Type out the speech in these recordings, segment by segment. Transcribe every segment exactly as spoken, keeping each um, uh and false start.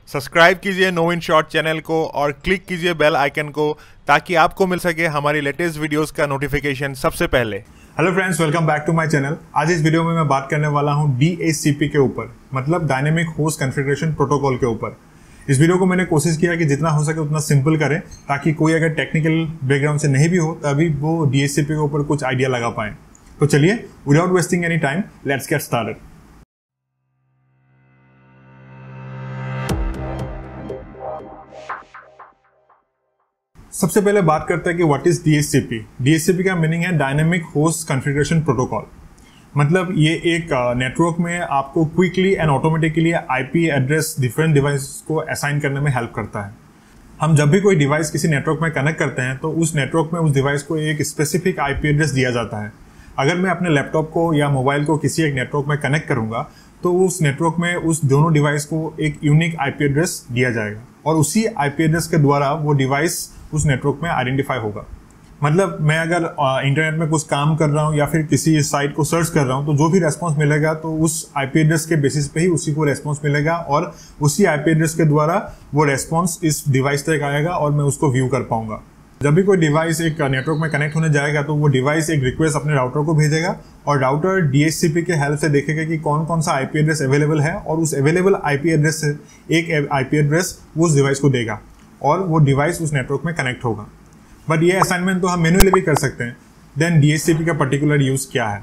Subscribe कीजिए no in short channel को और क्लिक कीजिए बेल आइकन को ताकि आपको मिल सके हमारी लेटेस्ट वीडियोस का नोटिफिकेशन सबसे पहले। Hello friends, welcome back to my channel. आज इस वीडियो में मैं बात करने वाला हूं डी एच सी पी के ऊपर, मतलब डायनेमिक होस्ट कॉन्फ़िगरेशन प्रोटोकॉल के ऊपर। इस वीडियो को मैंने कोशिश किया कि जितना हो सके उतना सिंपल करें ताकि कोई अगर टेक्निकल बैकग्राउंड से नहीं भी हो तभी वो डी एच सी पी के ऊपर कुछ आइडिया लगा पाए। तो चलिए, without wasting any time, let's get started. सबसे पहले बात करते हैं कि what is D H C P. D H C P का मीनिंग है डायनेमिक होस्ट कॉन्फ़िगरेशन प्रोटोकॉल। मतलब ये एक नेटवर्क में आपको quickly and automatically IP address different device को असाइन करने में हेल्प करता है। हम जब भी कोई डिवाइस किसी नेटवर्क में कनेक्ट करते हैं तो उस नेटवर्क में उस डिवाइस को एक स्पेसिफिक आईपी एड्रेस दिया जाता है। अगर मैं अपने लैपटॉप को या मोबाइल को किसी एक नेटवर्क में कनेक्ट करूंगा तो उस नेटवर्क में उस दोनों डिवाइस को एक यूनिक आईपी एड्रेस दिया जाएगा और उसी आईपी एड्रेस के द्वारा वो डिवाइस उस नेटवर्क में आइडेंटिफाई होगा। मतलब मैं अगर इंटरनेट में कुछ काम कर रहा हूँ या फिर किसी साइट को सर्च कर रहा हूँ तो जो भी रेस्पॉन्स मिलेगा तो उस आईपी एड्रेस के बेसिस पे ही उसी को रेस्पॉन्स मिलेगा और उसी आईपी एड्रेस के द्वारा वो रेस्पॉन्स इस डिवाइस तक आएगा और मैं उसको व्यू कर पाऊंगा। जब भी कोई डिवाइस एक नेटवर्क में कनेक्ट होने जाएगा तो वो डिवाइस एक रिक्वेस्ट अपने राउटर को भेजेगा और router D H C P के हेल्प से देखेगा कि कौन कौन सा आईपी एड्रेस अवेलेबल है और उस अवेलेबल आईपी एड्रेस से एक आईपी एड्रेस उस डिवाइस को देगा और वो डिवाइस उस नेटवर्क में कनेक्ट होगा। बट ये असाइनमेंट तो हम मैन्युअली भी कर सकते हैं। Then D H C P का पर्टिकुलर यूज़ क्या है?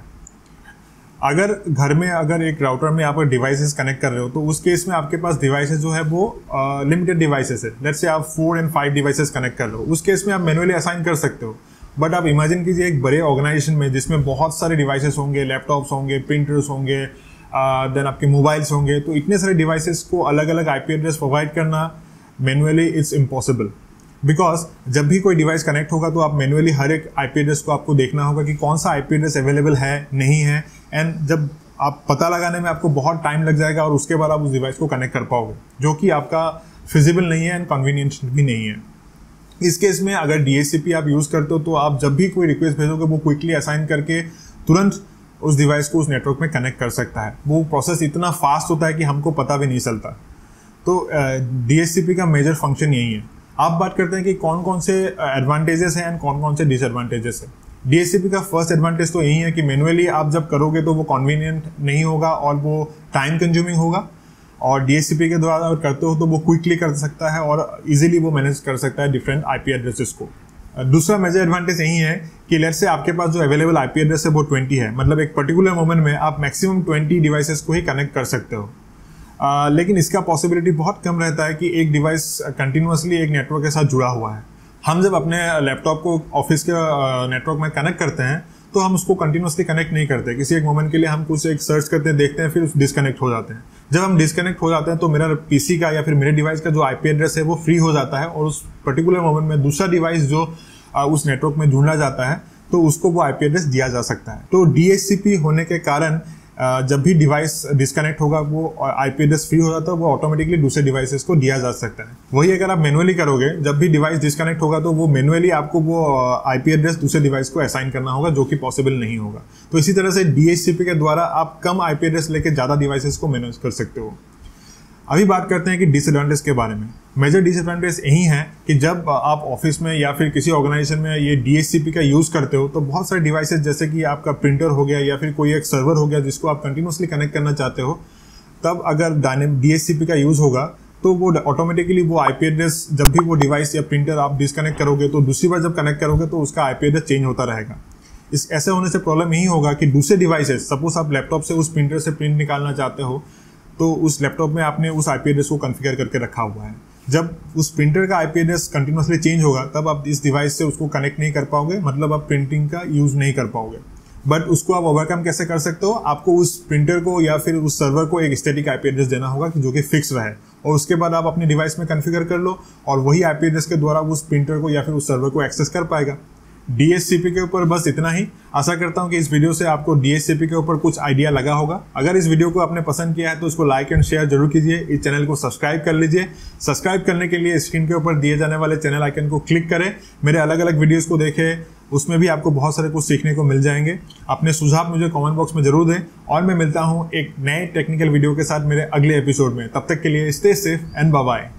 अगर घर में अगर एक राउटर में आप डिवाइसेस कनेक्ट कर रहे हो तो उस केस में आपके पास डिवाइसेस जो है वो लिमिटेड डिवाइसेस है। लेट्स से आप four and five devices connect कर रहे हो, उस केस में आप मैन्युअली असाइन कर सकते हो। बट आप इमेजिन कीजिए एक बड़े ऑर्गेनाइजेशन में जिसमें बहुत सारे डिवाइसेस होंगे, लैपटॉप्स होंगे, प्रिंटर्स होंगे, देन uh, आपके मोबाइल्स होंगे, तो इतने सारे डिवाइसेस को अलग अलग आईपी एड्रेस प्रोवाइड करना मैन्युअली इट्स इम्पॉसिबल। बिकॉज जब भी कोई डिवाइस कनेक्ट होगा तो आप मैन्युअली हर एक आईपी एड्रेस को आपको देखना होगा कि कौन सा आईपी एड्रेस अवेलेबल है नहीं है, एंड जब आप पता लगाने में आपको बहुत टाइम लग जाएगा और उसके बाद आप उस डिवाइस को कनेक्ट कर पाओगे, जो कि आपका फिजिबल नहीं है एंड कन्वीनियंट भी नहीं है। इस केस में अगर डी एच सी पी आप यूज़ करते हो तो आप जब भी कोई रिक्वेस्ट भेजोगे वो क्विकली असाइन करके तुरंत उस डिवाइस को उस नेटवर्क में कनेक्ट कर सकता है। वो प्रोसेस इतना फास्ट होता है कि हमको पता भी नहीं चलता। तो डी एच सी पी का मेजर फंक्शन यही है। आप बात करते हैं कि कौन कौन से एडवांटेजेस हैं एंड कौन कौन से डिसएडवांटेजेस है। डी एच सी पी का फर्स्ट एडवांटेज तो यही है कि मैन्युअली आप जब करोगे तो वो कन्वीनियंट नहीं होगा और वो टाइम कंज्यूमिंग होगा, और डी एच सी पी के द्वारा अगर करते हो तो वो क्विकली कर सकता है और इजीली वो मैनेज कर सकता है डिफरेंट आईपी एड्रेसेस को। दूसरा मेजर एडवांटेज यही है कि लेट्स से आपके पास जो अवेलेबल आईपी एड्रेस है वो ट्वेंटी है, मतलब एक पर्टिकुलर मोमेंट में आप मैक्सिमम ट्वेंटी डिवाइसेस को ही कनेक्ट कर सकते हो। Uh, लेकिन इसका पॉसिबिलिटी बहुत कम रहता है कि एक डिवाइस कंटिन्यूसली एक नेटवर्क के साथ जुड़ा हुआ है। हम जब अपने लैपटॉप को ऑफिस के नेटवर्क में कनेक्ट करते हैं तो हम उसको कंटिन्यूसली कनेक्ट नहीं करते। किसी एक मोमेंट के लिए हम कुछ एक सर्च करते हैं, देखते हैं, फिर डिस्कनेक्ट हो जाते हैं। जब हम डिस्कनेक्ट हो जाते हैं तो मेरा पीसी का या फिर मेरे डिवाइस का जो आईपी एड्रेस है वो फ्री हो जाता है और उस पर्टिकुलर मोमेंट में दूसरा डिवाइस जो उस नेटवर्क में जुड़ना जाता है तो उसको वो आईपी एड्रेस दिया जा सकता है। तो डी एच सी पी होने के कारण जब भी डिवाइस डिस्कनेक्ट होगा वो आईपी एड्रेस फ्री हो जाता है, वो ऑटोमेटिकली दूसरे डिवाइसेस को दिया जा सकता है। वही अगर आप मैन्युअली करोगे, जब भी डिवाइस डिस्कनेक्ट होगा तो वो मैन्युअली आपको वो आईपी एड्रेस दूसरे डिवाइस को असाइन करना होगा, जो कि पॉसिबल नहीं होगा। तो इसी तरह से डी एच सी पी के द्वारा आप कम आईपी एड्रेस लेके ज़्यादा डिवाइसेस को मैनेज कर सकते हो। अभी बात करते हैं कि डिसएडवांटेज के बारे में। मेजर डिसएडवांटेज यही है कि जब आप ऑफिस में या फिर किसी ऑर्गेनाइजेशन में ये डी एच सी पी का यूज़ करते हो तो बहुत सारे डिवाइसेस जैसे कि आपका प्रिंटर हो गया या फिर कोई एक सर्वर हो गया जिसको आप कंटिन्यूसली कनेक्ट करना चाहते हो, तब अगर डी एच सी पी का यूज़ होगा तो वो ऑटोमेटिकली वो आईपी एड्रेस, जब भी वो डिवाइस या प्रिंटर आप डिस्कनेक्ट करोगे तो दूसरी बार जब कनेक्ट करोगे तो उसका आईपी एड्रेस चेंज होता रहेगा। इस ऐसे होने से प्रॉब्लम यही होगा कि दूसरे डिवाइसेस, सपोज आप लैपटॉप से उस प्रिंटर से प्रिंट निकालना चाहते हो तो उस लैपटॉप में आपने उस आईपी एड्रेस को कॉन्फ़िगर करके रखा हुआ है। जब उस प्रिंटर का आईपी एड्रेस कंटिन्यूसली चेंज होगा तब आप इस डिवाइस से उसको कनेक्ट नहीं कर पाओगे, मतलब आप प्रिंटिंग का यूज़ नहीं कर पाओगे। बट उसको आप ओवरकम कैसे कर सकते हो? आपको उस प्रिंटर को या फिर उस सर्वर को एक स्टैटिक आईपी एड्रेस देना होगा जो कि फिक्स रहे, और उसके बाद आप अपने डिवाइस में कॉन्फ़िगर कर लो और वही आईपी एड्रेस के द्वारा उस प्रिंटर को या फिर उस सर्वर को एक्सेस कर पाएगा। डी एच सी पी के ऊपर बस इतना ही। आशा करता हूं कि इस वीडियो से आपको डी एच सी पी के ऊपर कुछ आइडिया लगा होगा। अगर इस वीडियो को आपने पसंद किया है तो इसको लाइक एंड शेयर जरूर कीजिए। इस चैनल को सब्सक्राइब कर लीजिए। सब्सक्राइब करने के लिए स्क्रीन के ऊपर दिए जाने वाले चैनल आइकन को क्लिक करें, मेरे अलग अलग वीडियोस को देखें, उसमें भी आपको बहुत सारे कुछ सीखने को मिल जाएंगे। अपने सुझाव मुझे कमेंट बॉक्स में जरूर दें और मैं मिलता हूं एक नए टेक्निकल वीडियो के साथ मेरे अगले एपिसोड में। तब तक के लिए stay safe and bye bye.